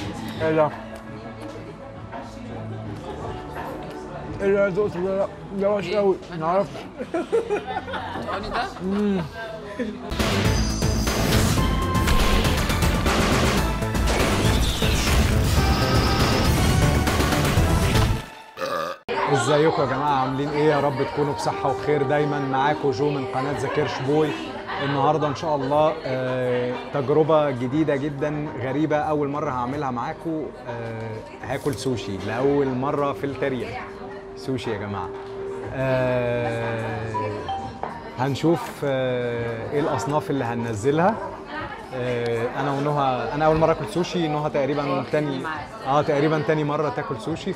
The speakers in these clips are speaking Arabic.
ايه ده؟ ايه ده دقت ده؟ ده وحش قوي، ما اعرفش. تقولي ده؟ ازيكم يا جماعه، عاملين ايه؟ يا رب تكونوا بصحه وخير دايما. معاكم جو من قناه ذا كيرش بوي. النهارده ان شاء الله تجربه جديده جدا غريبه، اول مره هعملها معاكم. هاكل سوشي لاول مره في التاريخ. سوشي يا جماعه. هنشوف ايه الاصناف اللي هننزلها. انا ونهى، انا اول مره اكل سوشي، نهى تقريبا تاني مره تاكل سوشي.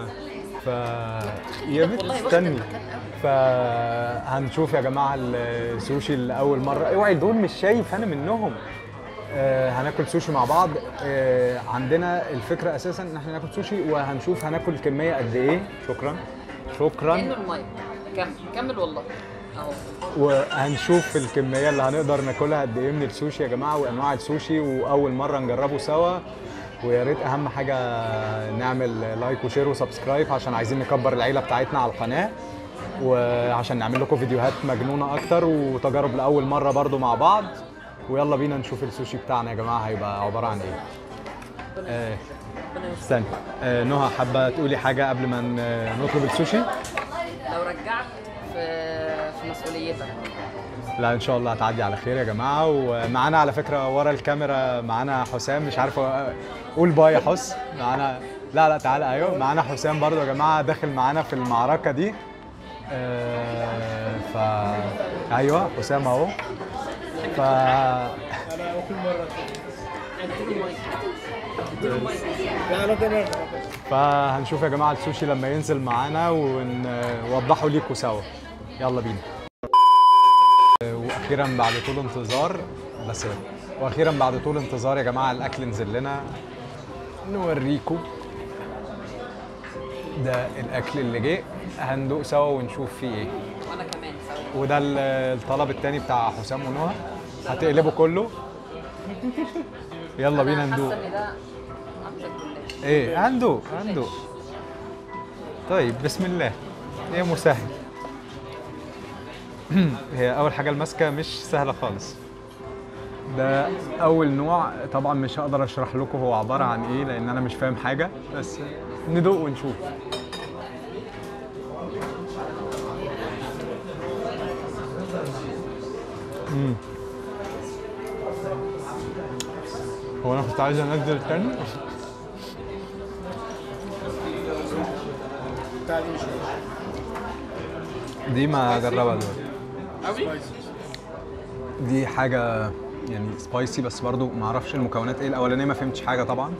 يا بنت استني. فهنشوف يا جماعه السوشي لاول مره. اوعي دول مش شايف انا منهم. هناكل سوشي مع بعض. عندنا الفكره اساسا ان احنا ناكل سوشي، وهنشوف هناكل كميه قد ايه. شكرا. كأنه المايك. كمل والله اهو. وهنشوف الكميه اللي هنقدر ناكلها قد ايه من السوشي يا جماعه، وانواع السوشي، واول مره نجربه سوا. ويا ريت اهم حاجه نعمل لايك وشير وسبسكرايب، عشان عايزين نكبر العيله بتاعتنا على القناه، وعشان نعمل لكم فيديوهات مجنونه اكتر وتجارب لاول مره برضو مع بعض. ويلا بينا نشوف السوشي بتاعنا يا جماعه هيبقى عباره عن ايه. استنى. نهى، حابه تقولي حاجه قبل ما نطلب السوشي؟ لو رجعت في مسؤوليتك. لا ان شاء الله هتعدي على خير يا جماعه. ومعانا على فكره ورا الكاميرا معانا حسام، مش عارف قول باي يا حس. معانا، لا تعالى. ايوه معانا حسام برضو يا جماعه، داخل معانا في المعركه دي. ايوه حسام اهو. انا كل مره لا انا تمام. فهنشوف يا جماعه السوشي لما ينزل معانا ونوضحه ليكم سوا. يلا بينا. واخيرا بعد طول انتظار، واخيرا بعد طول انتظار يا جماعه الاكل نزل لنا. نوريكم ده الاكل اللي جه، هندوق سوا ونشوف فيه ايه. وانا كمان سوا. وده الطلب التاني بتاع حسام ونهى، هتقلبه كله. يلا بينا ندوق. حاسه ان ده امسك بالله. ايه، هندوق. طيب بسم الله. ايه مسهل. هي اول حاجه الماسكه مش سهله خالص. ده اول نوع، طبعا مش هقدر اشرح لكم هو عباره عن ايه لان انا مش فاهم حاجه، بس ندوق ونشوف. هو انا كنت عايز انزل تاني. دي ما اجربها دلوقتي. دي حاجه يعني سبايسي، بس برضو ما اعرفش المكونات ايه. الاولانيه ما فهمتش حاجه طبعا.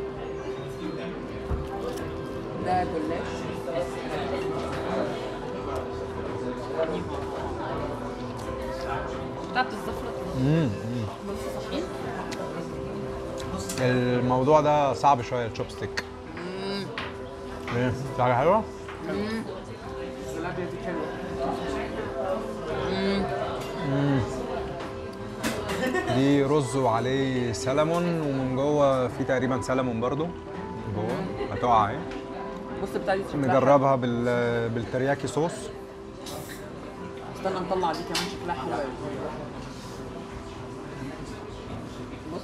ده جلاش. بتاعت الزفرة. صحيح. الموضوع ده صعب شويه، الشوبستيك. ايه، في حاجه حلوه؟ دي رز وعليه سلمون، ومن جوه في تقريبا سلمون برضو جوه. هتقع اهي. بص بتاعتي نجربها بالترياكي صوص. استنى نطلع دي كمان، شكلها حلو قوي. بص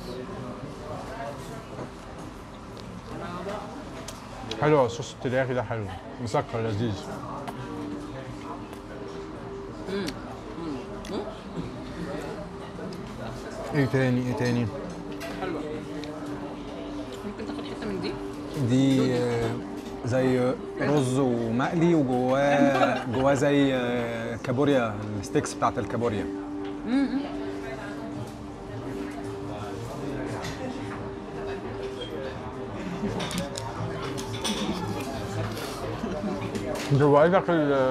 حلو الصوص الترياكي ده، حلو مسكر لذيذ. ايه تاني؟ حلوه. ممكن تاخد حته من دي؟ دي زي رز ومقلي، وجواه زي كابوريا، الستيكس بتاعت الكابوريا. جوايدك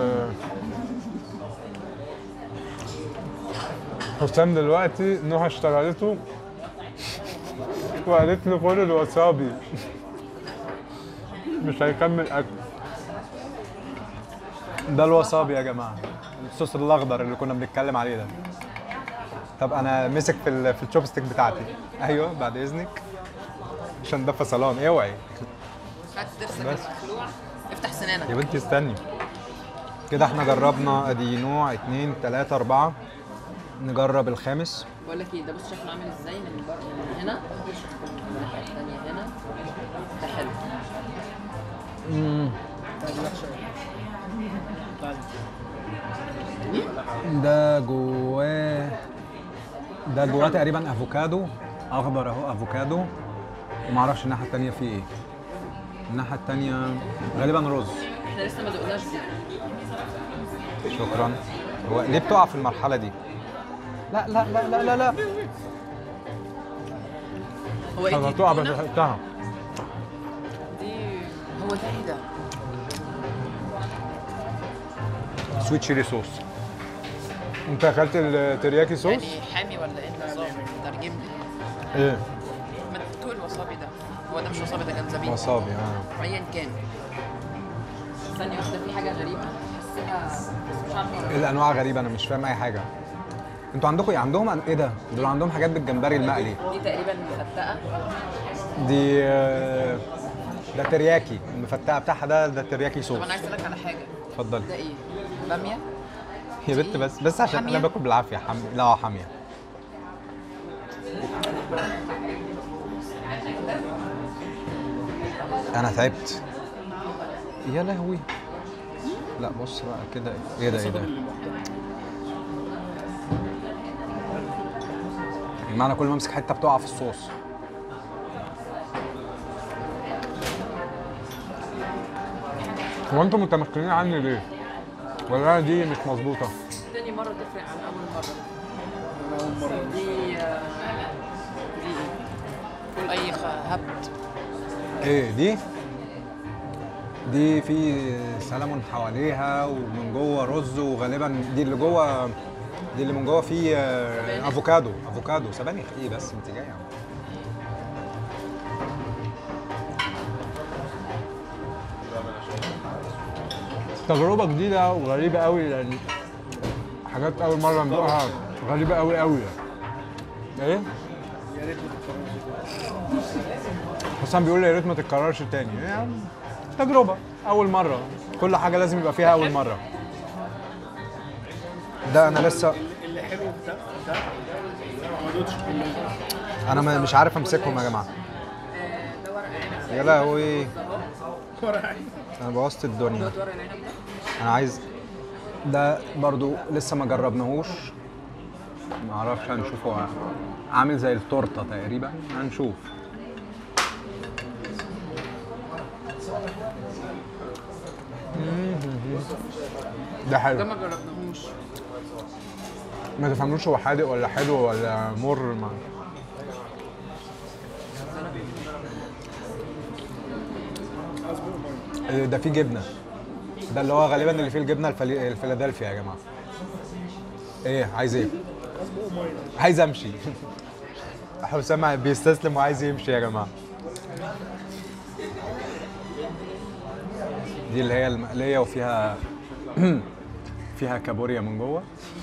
حسام دلوقتي نهى اشتغلته وقالت له كل الوسابي، مش هيكمل اكل. ده الوسابي يا جماعه، الصوص الاخضر اللي كنا بنتكلم عليه ده. طب انا مسك في الشوبستيك بتاعتي. ايوه بعد اذنك. عشان ده فصلان اوعي. هات ضرسك بس. الخلوع، افتح سنانك. يا بنتي استني. كده احنا جربنا ادي نوع 2 3 4. نجرب الخامس. بقول لك ايه، ده بص شكله عامل ازاي من بره من هنا، الناحيه الثانيه هنا. ده حلو. ده جواه تقريبا افوكادو اخضر اهو، افوكادو. ومعرفش الناحيه التانيه فيه ايه. الناحيه التانيه غالبا رز. احنا لسه ما دقناش دي. شكرا. هو ليه بتقع في المرحله دي؟ لا لا لا لا لا لا. هو ايه دي؟ هتقع بس تونة؟ لحقتها. دي هو ده ايه ده؟ سويت شيري صوص. انت اكلت الترياكي صوص؟ يعني حامي ولا ايه النظام؟ ترجم لي. ايه؟ ما تقول الوصابي ده. هو ده مش وصابي، ده جنزبيل. وصابي ايا كان. ثانية واحدة، في حاجة غريبة حاسسها مش عارفة. الانواع غريبه، انا مش فاهم اي حاجه. انتوا عندكم ايه؟ عندهم ايه ده؟ دول عندهم حاجات بالجمبري المقلي. دي تقريبا مفتقة. دي ده ترياكي، المفتقه بتاعها ده ترياكي صوص. طب انا عايز اسألك على حاجة. اتفضلي. ده ايه؟ بامية؟ يا بنت بس عشان حامية؟ انا باكل بالعافيه لا حاميه. انا تعبت. يا لهوي. لا بص بقى كده. ايه ده؟ المعنى كل ما امسك حته بتقع في الصوص. هو انتم متمكنين عني ليه؟ ولا انا دي مش مظبوطه؟ تاني مرة تفرق عن أول مرة. دي دي ايه؟ قول أي هبد. ايه دي في سلمون حواليها ومن جوه رز، وغالبا دي اللي من جوه فيه افوكادو سبانخ. ايه بس انت جايه. تجربه جديده وغريبه قوي، لان حاجات اول مره ندوقها غريبه قوي قوي. ايه؟ يا ريت ما تتكررش كده. حسام بيقول لي يا ريت ما تتكررش تاني. يعني تجربه اول مره، كل حاجه لازم يبقى فيها اول مره. ده انا لسه اللي حلو في ده ما دوتش كله. انا مش عارف امسكهم يا جماعه. ده ورق عنب. يا لهوي ورق عنب. انا بوظت الدنيا. ورق العنب ده. انا عايز ده برضو لسه ما جربناهوش، ما اعرفش. هنشوفه عامل زي التورته تقريبا، هنشوف. ده حلو. ده ما جربناهوش. ما تفهموش هو حادق ولا حلو ولا مر. ما ده فيه جبنه. ده اللي هو غالبا اللي فيه الجبنه الفيلادلفيا يا جماعه. ايه عايز ايه؟ عايز امشي. حسام بيستسلم وعايز يمشي يا جماعه. دي اللي هي المقليه وفيها فيها كابوريا من جوه.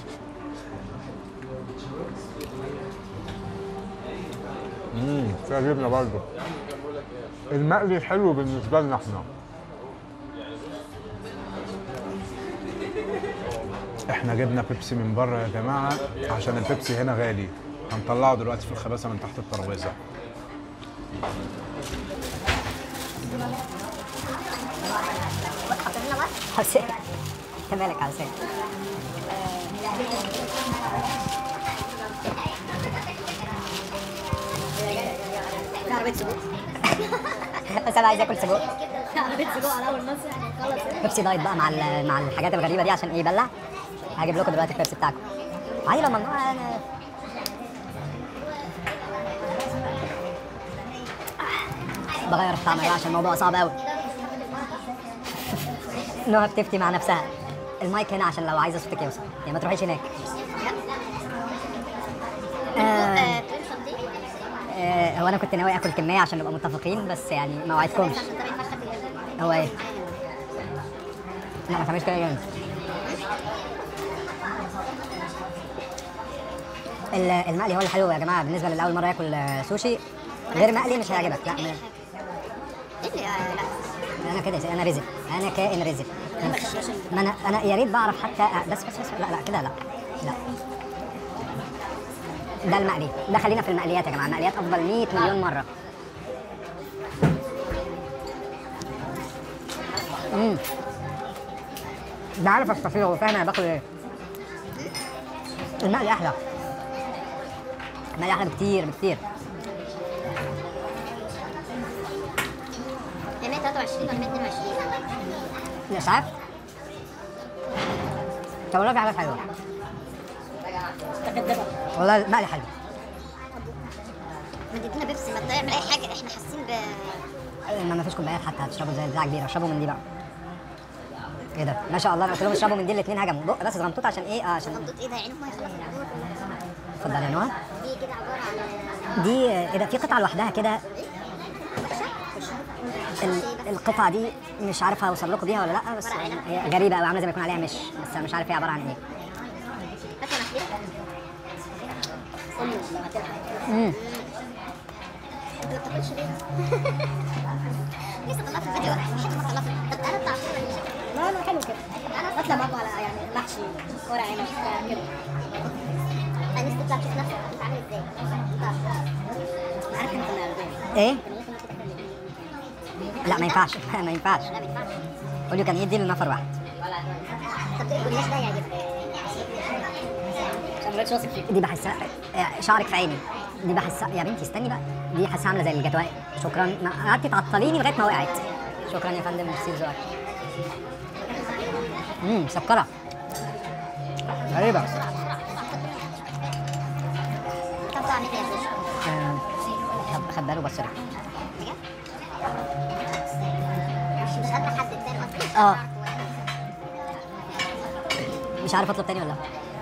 فيها جبنه برضه. المقلي حلو بالنسبه لنا احنا. احنا جبنا بيبسي من بره يا جماعه عشان البيبسي هنا غالي. هنطلعه دلوقتي في الخبازه من تحت الترابيزه. حسين مالك يا حسين؟ عربية سجق. بس انا عايز اكل سجق. عربية سجق على اول مصر يعني خلص. بيبسي دايت بقى مع الحاجات الغريبه دي عشان ايه يبلع. هجيب لكم دلوقتي البيبسي بتاعكم. عادي لو ممنوع انا بغير الطعم بقى عشان الموضوع صعب قوي. نهى بتفتي مع نفسها. المايك هنا عشان لو عايزه صوتك يوصل، يعني ما تروحيش هناك. هو انا كنت ناوي اكل كميه عشان نبقى متفقين، بس يعني ما وعدتكمش. هو ايه؟ لا ما تعملش كده جامد. المقلي هو اللي حلو يا جماعه بالنسبه للي اول مره ياكل سوشي. غير مقلي مش هيعجبك. لا ايه اللي لا انا كده انا رزق، انا كائن رزق. انا بغش عشان ما انا يا ريت بعرف حتى بس لا كده لا. ده المقلي، ده خلينا في المقليات يا جماعه، المقليات افضل 100 مليون مره. ده عارف استفيض وفاهم انا باكل ايه. المقلي احلى، المقلي احلى بكتير بكتير. هي 123 ولا 122؟ الاسعاف طب والله في حاجات حلوه والله. المقلي حلو. ما تدينا بيبسي، ما تعمل اي حاجه، احنا حاسين ما فيش كوبايات حتى هتشربوا زي بتاع كبيره، اشربوا من دي بقى. ايه ده ما شاء الله، انا قلت لهم اشربوا من دي الاثنين هجموا بق بس صغنطوط عشان ايه عشان غمضت ايه ده عينهم ما يخلص. اتفضل يا نهى. دي كده عباره عن دي ايه ده في قطعه لوحدها كده. القطعه دي مش عارف اوصل لكم بيها ولا لا، بس هي غريبه قوي عامله زي ما يكون عليها مش، بس انا مش عارف هي عباره عن ايه. هات انا قول لي لو هتلحق. انت ما بتاكلش ليه؟ لسه طلعت الفيديو حته ما طلعت. طب انا بتاع لا حلو كده. انا بطلع معاكم على يعني محشي ورق عنب كده. انا نفسي تطلع تشوف نفسك انت عامل ازاي. عارف انت اللي قلبان. ايه؟ لا ما ينفعش ما ينفعش. لا ما ينفعش. قول له كان يدي لنفر واحد. طب تقول الناس ده يعجبك. عشان ما بقتش واثق فيك. دي بحسها شعرك في عيني، دي بحسها يا بنتي استني بقى، دي حاسها عامله زي الجاتوه. شكرا، ما قعدتي تعطليني لغايه ما وقعت. شكرا يا فندم، ميرسي ذوقك. مسكره غريبه. طب تعمل ايه يا سوشي؟ خد باله بصري. بجد؟ مش قادره حد تاني اصلا. مش عارف اطلب تاني ولا لا.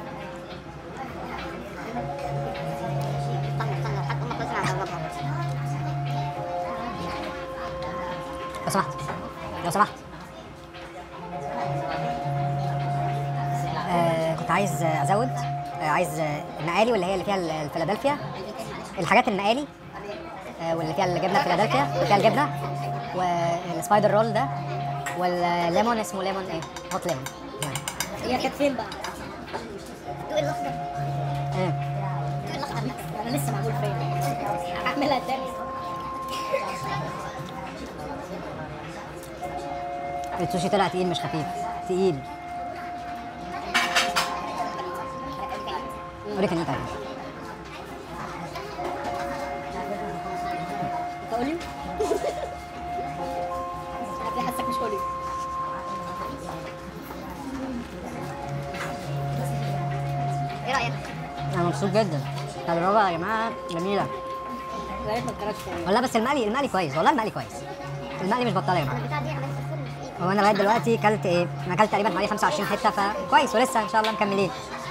استنى لحد امك بس على الربع. لو سمحت لو سمحت. كنت عايز ازود، عايز المقالي واللي هي اللي فيها الفيلادلفيا، الحاجات المقالي واللي فيها الجبنه الفيلادلفيا اللي فيها الجبنه، والسبايدر رول ده، والليمون اسمه ليمون ايه؟ هوت ليمون. هي كانت فين بقى؟ دوق الاخضر. ايه؟ دوق الاخضر ده. انا لسه معمول فين؟ هعملها تاني. السوشي طلع تقيل مش خفيف، تقيل. قولي كان ايه طيب؟ انت قولي. انا حاسك مش قولي. ايه رايك؟ انا مبسوط جدا، تجربه يا جماعه جميله يا ريت ما تكررش تاني. والله. بس المقلي كويس والله، المقلي كويس، المقلي مش بطال يا جماعه. البتاع دي عملت في الفرن في ايدي. هو انا لغايه دلوقتي كلت ايه؟ انا كلت تقريبا حوالي 25 حته فكويس، ولسه ان شاء الله مكملين.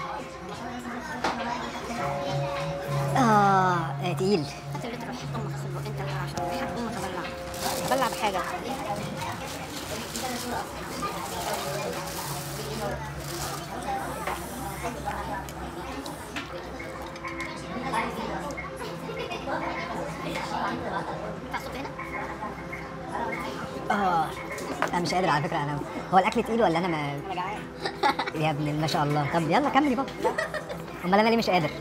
تقيل. هات اللي تروح حط امك في البق انت بقى عشان حط امك ابلع. بلع بحاجه. تعصب هنا؟ انا مش قادر على فكره. انا هو الاكل تقيل ولا انا ما انا جعان. يا ابن ما شاء الله. طب يلا كملي بقى. امال انا ليه مش قادر؟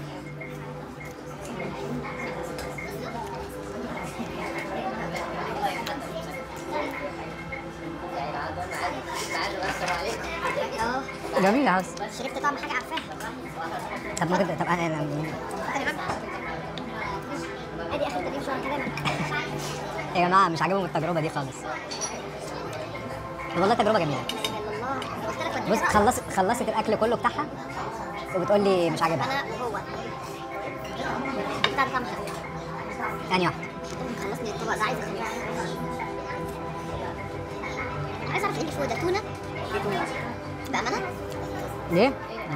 جميل يا حس. شربت طعم حاجه عارفاها. طب ممكن طب انا ادي اخر تدريب شهر كلامك. يا جماعه مش عاجبهم التجربه دي خالص والله. تجربه جميله. الله قلت لك بص ودينا. خلصت الاكل كله بتاعها وبتقول لي مش عاجبها. انا وهو بتاع طعم حلو. يعني واحد خلصني الطبق ده، عايز اخليه. عايز اعرف ايه اللي فوق ده. تونه؟ بامانه؟ ليه؟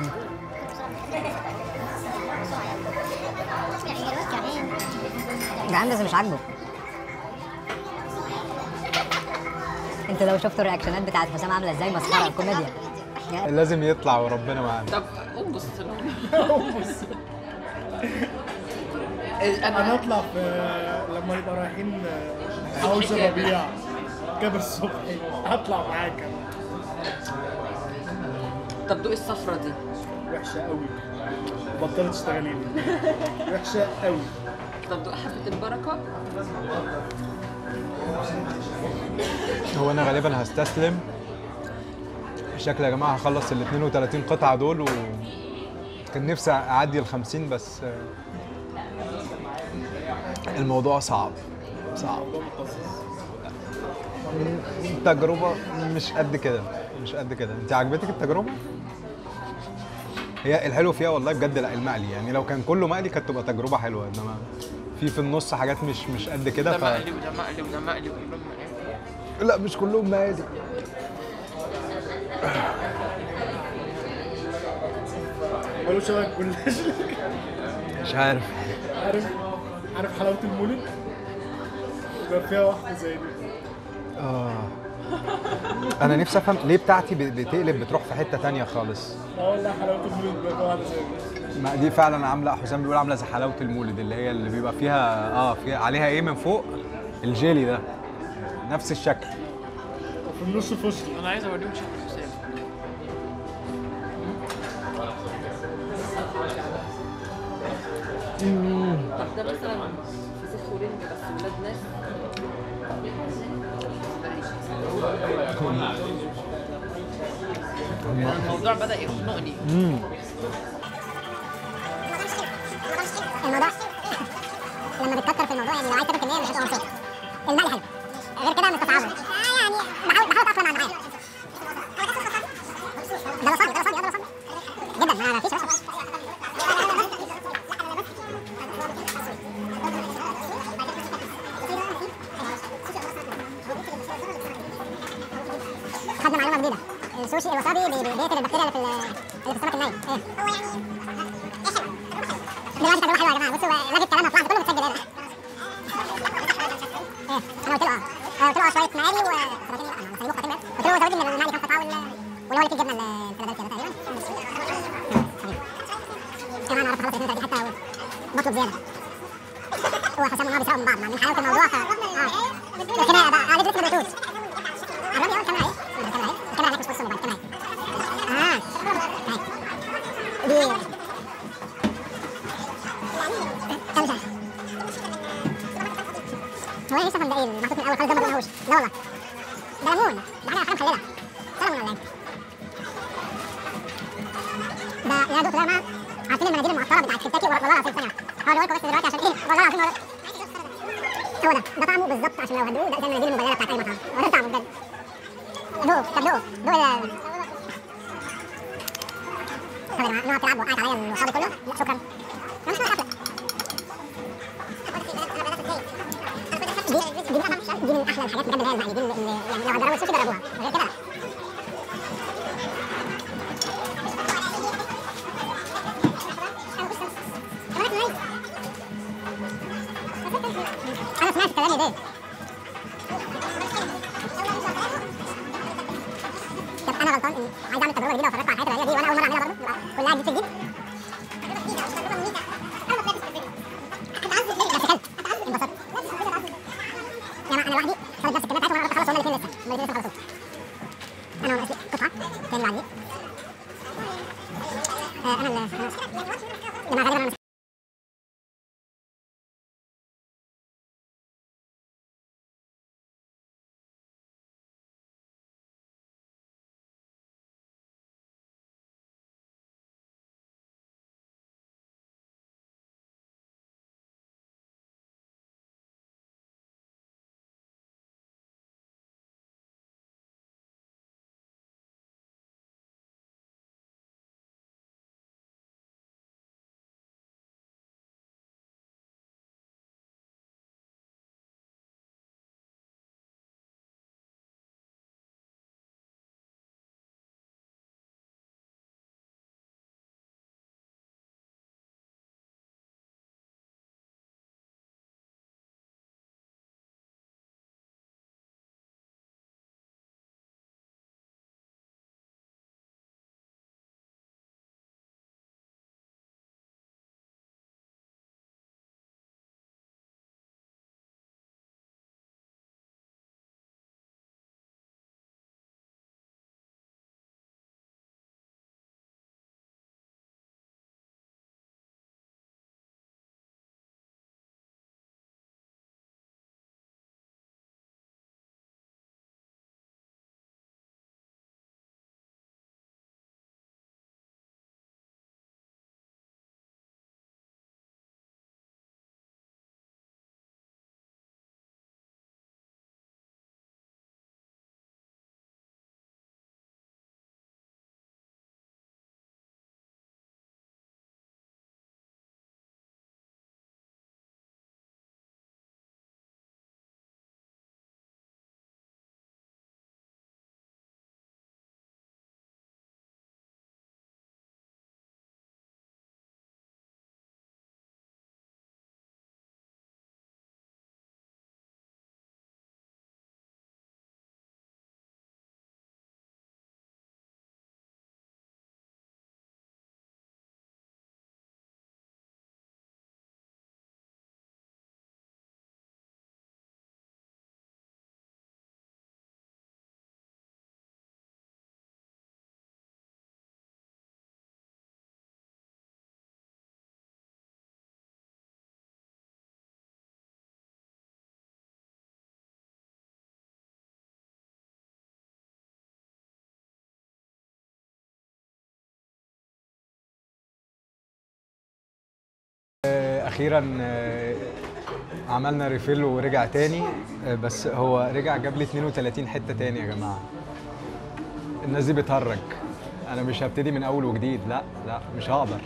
يعني الواد جعان. جعان بس مش عاجبه. انت لو شفتوا الرياكشنات بتاعت حسام عامله ازاي، مسخره كوميديا. لازم يطلع وربنا معانا. طب قوم بص لهم. انا اطلع في لما نبقى رايحين حوش الربيع جابر الصبحي هطلع معاك انا. طب دوق الصفرة دي. وحشه قوي وبطلت تشتغلي وحشه قوي. طب دوق حبة البركة. هو انا غالبا هستسلم شكل يا جماعه. هخلص ال 32 قطعه دول، وكان نفسي اعدي ال 50 بس الموضوع صعب. التجربه مش قد كده، مش قد كده. انت عجبتك التجربه؟ هي الحلو فيها والله بجد لا المقلي، يعني لو كان كله مقلي كانت تبقى تجربه حلوه، انما في النص حاجات مش قد كده. ده مقلي وده مقلي وده مقلي وكلهم مقلي. لا مش كلهم مقالي. قالوا شبه الجلاش. مش عارف. عارف حلاوه المولد؟ يبقى فيها واحده زي دي. انا نفسي افهم ليه بتاعتي بتقلب بتروح في حته تانية خالص. والله حلاوه المولد بيبقى فيها واحده زي دي. ما دي فعلا عامله، حسام بيقول عامله زي حلاوه المولد، اللي هي اللي بيبقى فيها فيها عليها ايه من فوق الجيلي ده، نفس الشكل. وفي النص فستق. انا عايز اوريهم شكل حسام. طب ده مثلا فسيخ ورنج بس ولاد ناس. الموضوع بدأ يخنقني. الموضوع لما بتكتر في الموضوع يعني لو عايز تاكل كميه مش هتبقى مبسوط. المقلي حلو غير كده مستصعبه يعني بحاول اتاقلم على المعايا. ده وصلني جدا ما فيش رشا. خدنا معلومه جديده. السوشي الوسابي بيقتل البكتيريا اللي في السمك الني. ايه هو يعني دلوقتي تجربه حلوه يا جماعه. بصوا لغي الكلام طلعت كله متسجل هنا. ايه انا قلت له شويه مقالي قلت له زودي من المقلي 5 قطع واللي هو اللي فيه الجبنه الفيلادلفيا ده تقريبا. كمان عرفت خلاص 32 حتى بطلب زياده. هو حسام والله بيساووا من بعض من حلاوه الموضوع الخناقه بقى قاعد لسه ما بدأتوش. قربني كاميرا اهي الكاميرا عليك مش بصوا بعد الكاميرا دي هو ايه لسه ده ايه محطوط من الاول خالص ده ما قلناهوش. لا والله ده ليمون ده حاجه مخلله سلمون ولا ايه؟ ده يا دكتور يا جماعه عارفين المناديل المعطره بتاعت كنتاكي والله العظيم ثانيه هقول لكم بس دلوقتي عشان ايه والله العظيم هو ده طعمه بالظبط عشان لو هتدوقوا ده زي المناديل المبلله بتاعت اي مطعم هو ده طعمه بجد. دوق دوق طب يا جماعه بتلعب وقعت عليا الوصابي كله. لا شكرا انا مش هحفلك. دي من احلى الحاجات بجد اللي هي المقلي دي اللي يعني لو هتجربوا السوشي جربوها غير كده لا. انا سمعت كلامي ده. طب انا غلطان اني عايز اعمل تجربه جديده وفرجت على الحاجات الغريبه دي وانا اول مره اعملها برضه كلها جديد في جديد. انبسطت. يا جماعه انا لوحدي خدت نفس الكميه بتاعتهم وانا قربت اخلص وهم الاثنين لسه خلصوش. انا وناقص قطعه الثاني اللي بعديه. انا اللي يا جماعه غالبا اخيرا عملنا ريفيل ورجع تاني، بس هو رجع جاب لي 32 حته تاني يا جماعه. الناس دي بتهرج، انا مش هبتدي من اول وجديد، لا لا مش هقدر.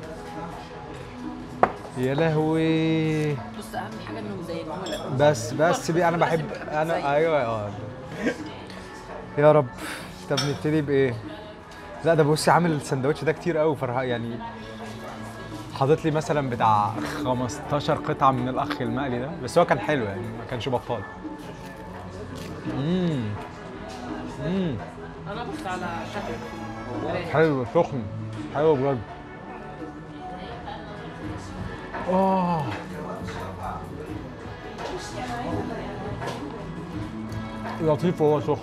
يا لهوي. بص اهم حاجه انهم زي العملاء. بس انا بحب انا ايوه يا رب. طب نبتدي بايه؟ لا ده بصي عامل السندوتش ده كتير قوي فرح يعني، حاطط لي مثلا بتاع 15 قطعه من الاخ المقلي ده، بس هو كان حلو يعني ما كانش بطال. انا بص على شكل حلو سخن، حلو بجد. لطيف وهو سخن.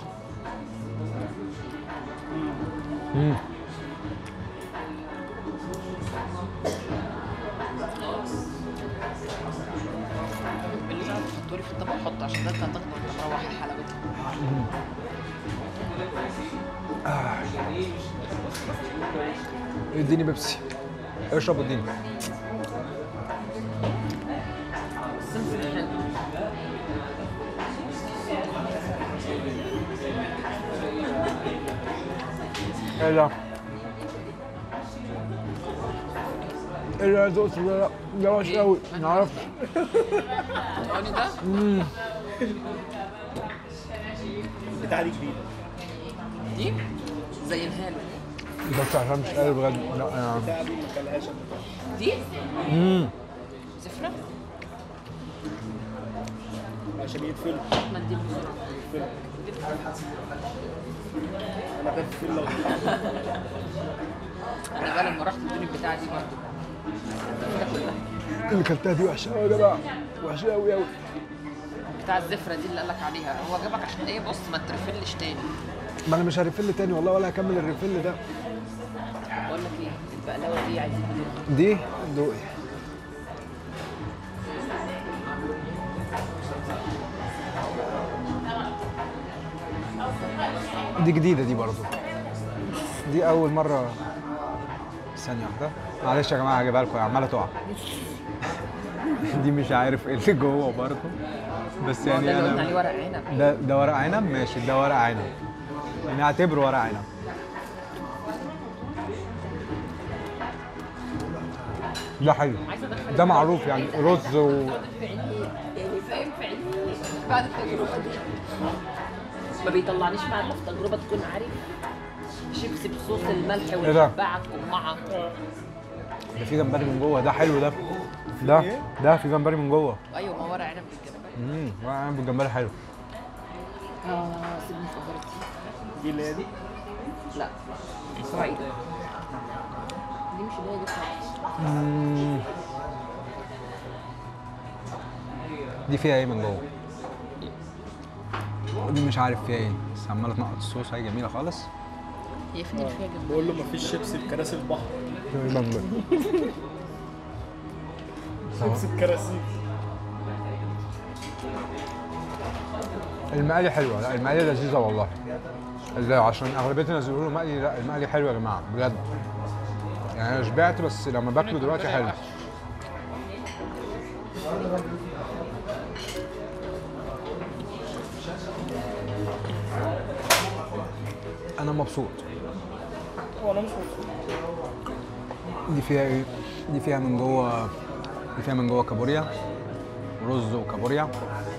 اللي تعرف تحطولي في الطبق حط، عشان ده انت هتاخده وانت مروح حلاوتها. اديني بيبسي، اشرب واديني. السمسم حلو. ايه ده؟ ايه ده يا زوز؟ لا ده وحش قوي، ما اعرفش. الطعوني ده بتاع دي جديد. دي زي الهالة بس عشان مش قادر بجد. لا انا بتاع دي ما كلهاش قبل كده. دي زفرة. عشان يقفلوا. ما ادي بسرعة. انا بقفل لو انا بقى لما رحت ادوني البتاعة دي برضه. ده كلها. اللي كلتها دي وحشه قوي يا جماعه، وحشه قوي قوي. بتاع الزفرة دي اللي قالك عليها، هو جابك عشان ايه؟ بص ما ترفلش تاني. ما انا مش هرفل تاني والله، ولا هكمل الريفيل ده. بقول لك ايه؟ البقلاوة دي عايزين ندوقها. دي دوقي. دي جديدة دي برضو، دي أول مرة. ثانية واحدة معلش يا جماعة هجيبها لكم، عمالة تقع. دي مش عارف ايه اللي جوه برضو، بس ده يعني اللي قلنا عليه أنا ورق عنب. ده ورق عنب، ماشي ده ورق عنب، نعتبره ورق عنب. ده حلو، ده معروف يعني رز و يعني فاهم في عيني بعد التجربة دي ما بيطلعنيش مع التجربة، تكون عارف شيبسي بصوص الملح ده؟ والشبعة القمعة. ده في جمبري من جوه، ده حلو ده. ده في جمبري من جوه. ايوه ما هو ورق عنب بالجمبري. ورق عنب بالجمبري حلو. سيبني فكرت. دي اللي هي دي. لا اسرائيل دي مش اللي هي دي خالص. دي فيها ايه من جوه؟ دي مش عارف فيها ايه، بس عماله تنقط الصوص، هي جميله خالص. هي فين اللي فيها جمبري؟ بقول له مفيش شيبسي بكراسي البحر. شيبسي بكراسي. المقلي حلوه، لا المقلي لذيذه والله. عشان اغلبيه الناس بيقولوا مقلي، لا المقلي حلو يا جماعه بجد. يعني انا شبعت بس لما باكله دلوقتي حلو. انا مبسوط. وانا مش مبسوط. دي فيها ايه؟ دي فيها من جوه كابوريا، رز وكابوريا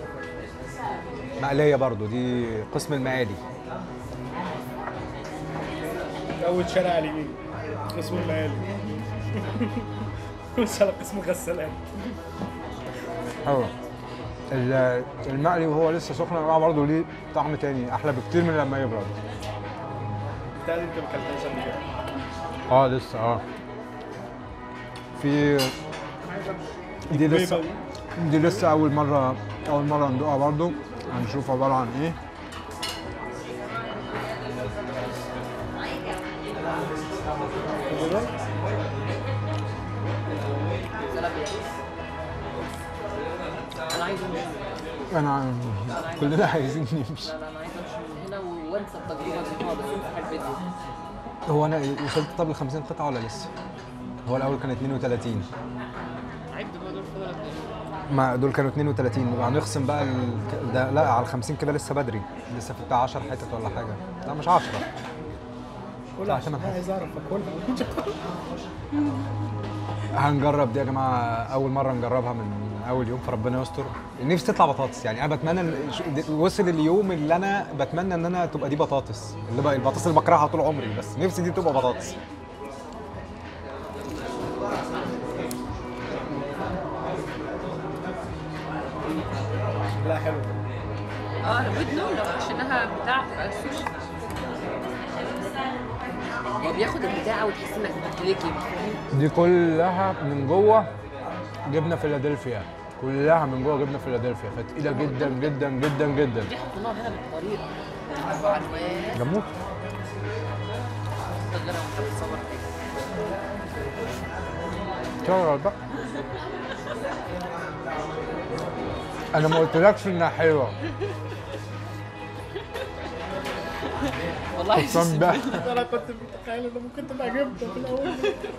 مقليه برضو، دي قسم المقالي. اول شارع على اليمين قسم المقالي. مش على قسم غسالات. حلو. المقلي وهو لسه سخن يا جماعه برضه ليه طعم تاني احلى بكتير من لما يبرد. بتاع دي انت ما اكلتهاش قبل كده. لسه في دي لسه اول مره ندوقها برضه، هنشوف عباره عن ايه. انا عايز امشي. كلنا عايزين نمشي. لا انا عايز امشي من هنا وانسى التجربة دي خالص، امسح الفيديو. هو انا وصلت طب ل 50 قطعه ولا لسه؟ هو الاول كان 32. عد بقى دول فضلت ما دول كانوا 32 وهنخصم بقى ده لا على ال 50 كده لسه بدري، لسه في بتاع 10 حتت ولا حاجه. لا مش 10 كلها عشان انا عايز اعرف اكلها. هنجرب دي يا جماعه، اول مره نجربها من اول يوم، فربنا يستر. نفسي تطلع بطاطس، يعني انا بتمنى وصل اليوم اللي انا بتمنى ان انا تبقى دي بطاطس، اللي بقى البطاطس اللي بكرهها طول عمري، بس نفسي دي تبقى بطاطس. لا حلو. انا ودنه لو عشانها بتاع السوشي هو بياخد البتاعه وتحس انك بتتلكي. دي كلها من جوه جبنه فيلادلفيا، كلها من جوه جبنه فيلادلفيا، فتقيله جدا جدا جدا جدا. دي حطيناها هنا بالطريقه عنوان جموت تقدر انت بتصور شغل بقى. انا ما قلتلكش انها حلوه والله قسم بقى. انا كنت متخيل انه ممكن تبقى جبنه في الاول.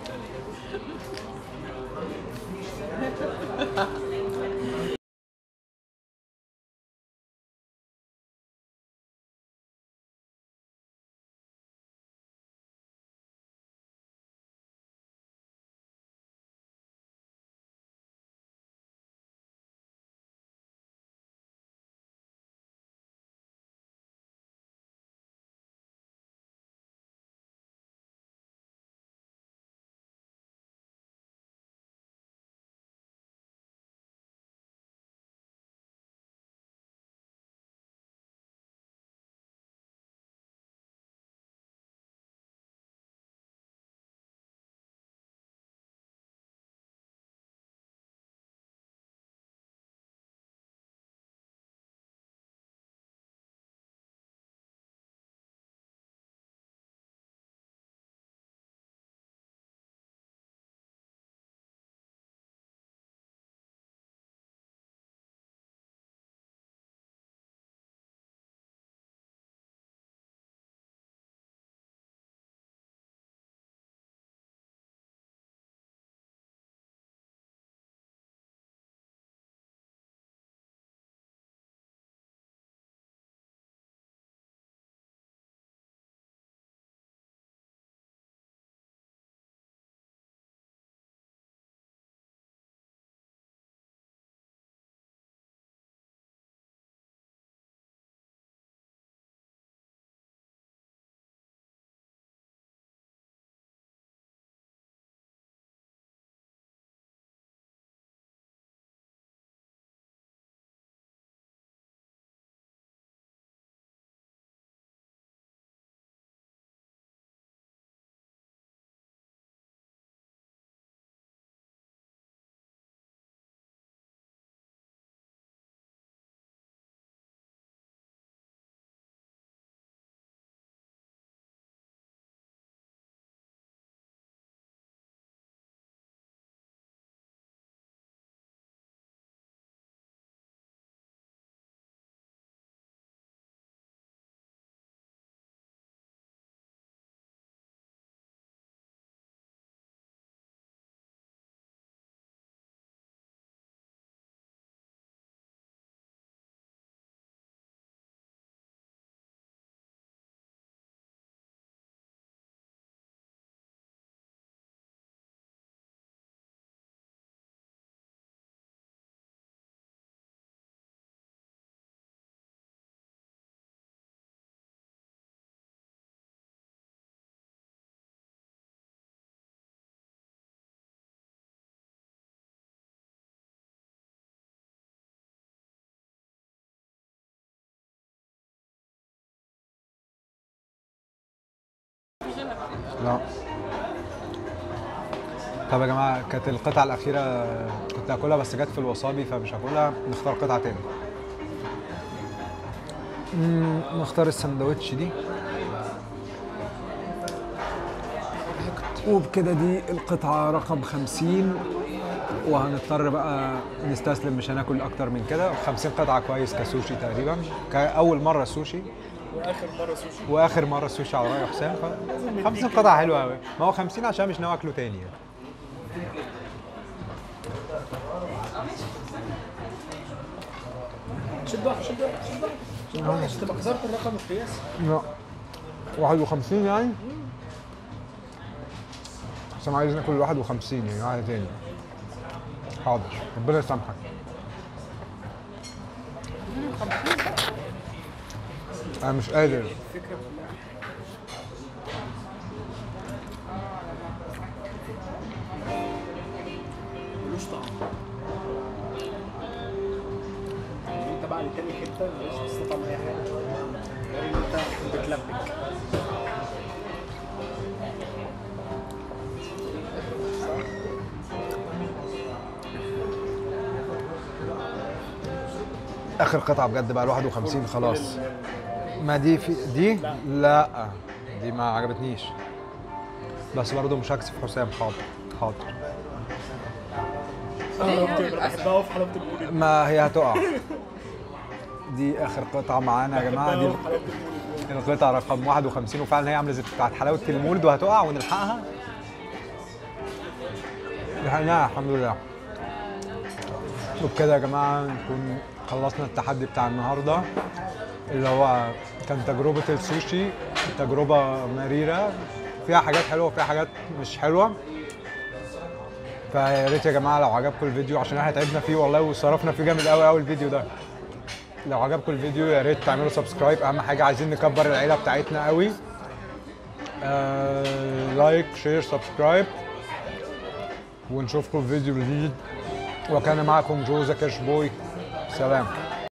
لا. طب يا جماعه كانت القطعه الاخيره كنت هاكلها بس جت في الوصابي فمش هاكلها، نختار قطعه تاني. نختار السندوتش دي وبكده دي القطعه رقم 50 وهنضطر بقى نستسلم، مش هناكل اكتر من كده. 50 قطعه كويس كسوشي تقريبا، كاول مره سوشي واخر مره سوشي على راي حسام. 50 قطعه حلوه قوي، ما هو 50 عشان مش ناوي اكله تاني يعني. شد واحد شد واحد شد واحد شد واحد عشان تبقى كسرت الرقم القياسي. لا 51 يعني؟ بس انا عايز ناكل 51 يعني واحدة تاني. حاضر ربنا يسامحك. انا مش قادر. الفكره كلها ملوش طعم. انت بقى لتاني حته مش تستطعم اي حاجه غير ان انت بتلبك. اخر قطعه بجد بقى ال 51 خلاص. ما دي في دي؟ لا دي ما عجبتنيش. بس برضه مش هكسف حسام. حاضر حاضر. بحبها في حلاوه المولد. ما هي هتقع. دي اخر قطعه معانا يا جماعه. دي القطعه رقم 51 وفعلا هي عامله زي بتاعت حلاوه المولد وهتقع ونلحقها. لحقناها الحمد لله. وبكده يا جماعه نكون خلصنا التحدي بتاع النهارده اللي هو كان تجربه السوشي. تجربه مريره فيها حاجات حلوه وفيها حاجات مش حلوه. فيا ريت يا جماعه لو عجبكم الفيديو عشان احنا تعبنا فيه والله وصرفنا فيه جامد قوي قوي الفيديو ده. لو عجبكم الفيديو يا ريت تعملوا سبسكرايب. اهم حاجه عايزين نكبر العيله بتاعتنا قوي. لايك شير سبسكرايب ونشوفكم في فيديو جديد. وكان معكم جو ذا كيرش بوي. سلام.